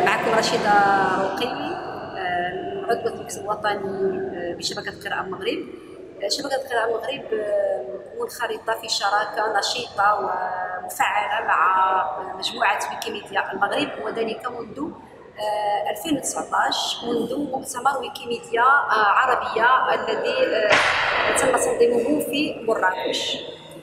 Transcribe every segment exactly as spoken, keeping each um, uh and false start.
معكم رشيدة رقي، عضوة المكتب الوطني بشبكة قراءة المغرب. شبكة قراءة المغرب منخرطة في شراكة نشيطة ومفعلة مع مجموعة ويكيميديا المغرب، وذلك منذ ألفين وتسعطاش، منذ مؤتمر ويكيميديا عربية الذي تم تنظيمه في مراكش.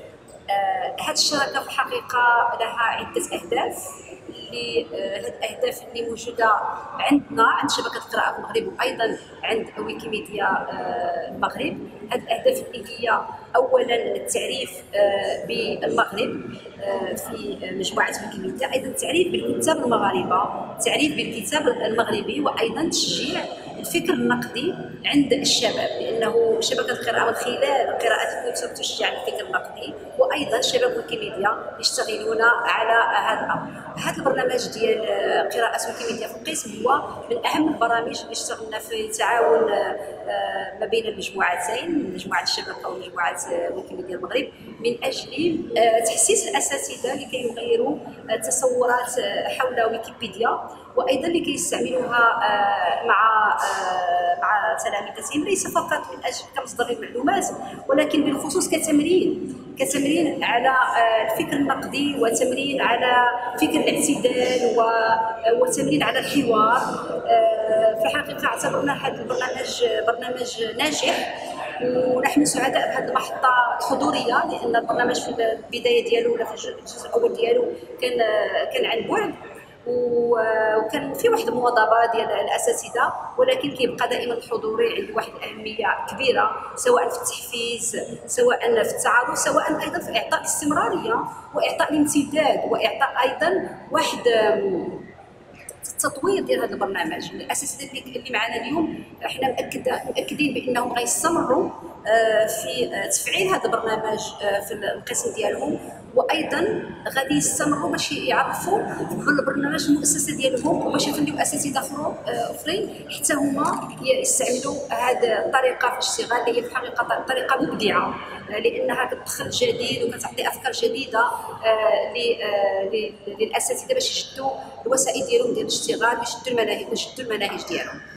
هذه الشراكة في الحقيقة لها عدة أهداف. اللي هذه الأهداف اللي موجودة عندنا عند شبكة قراءة المغرب وأيضا عند ويكيميديا المغرب. هذه الأهداف اللي هي أولا التعريف بالمغرب في مجموعة ويكيميديا، أيضا التعريف بالكتاب المغاربة، التعريف بالكتاب المغربي، وأيضا تشجيع الفكر النقدي عند الشباب، لأنه شبكة القراءة من خلال قراءة الكتب تشجع الفكر النقدي، وأيضا شباب ويكيميديا يشتغلون على هذا الأمر. هذا البرنامج ديال قراءة ويكيميديا في القسم هو من أهم البرامج اللي اشتغلنا في تعاون ما بين المجموعتين، مجموعة الشبكة ومجموعة ويكيميديا المغرب، من أجل تحسيس الأساتذة لكي يغيروا التصورات حول ويكيبيديا، وأيضا لكي يستعملوها مع مع تلاميذهم، ليس فقط من أجل كمصدر للمعلومات، ولكن بالخصوص كتمرين كتمرين على الفكر النقدي، وتمرين على فكر الاعتدال، وتمرين على الحوار. في الحقيقة اعتبرنا هذا البرنامج برنامج ناجح، ونحن سعداء بهذه المحطة الحضورية، لأن البرنامج في البداية ديالو ولا في الجزء الأول ديالو كان كان عن بعد، وكان في واحد المواظبه ديال الاساتذه، ولكن كيبقى دائما الحضوري عنده واحد الاهميه كبيره، سواء في التحفيز، سواء في التعارف، سواء ايضا في اعطاء الاستمراريه واعطاء الامتداد، واعطاء ايضا واحد التطوير ديال هذا البرنامج. الاساتذه اللي معنا اليوم احنا مأكد مأكدين بانهم غيستمروا في تفعيل هذا البرنامج في القسم ديالهم، وايضا غادي يستمروا باش يعرفوا بالبرنامج المؤسسه ديالهم، وباش يخليو اساتذه اخرين حتى هما يستعملوا هذه الطريقه في الاشتغال، اللي هي في الحقيقه طريقه مبدعه، لانها كتدخل جديد وكتعطي افكار جديده للاساتذه باش يشدوا الوسائل ديالهم ديال الاشتغال، ويشدوا المناهج ويشدوا المناهج ديالهم.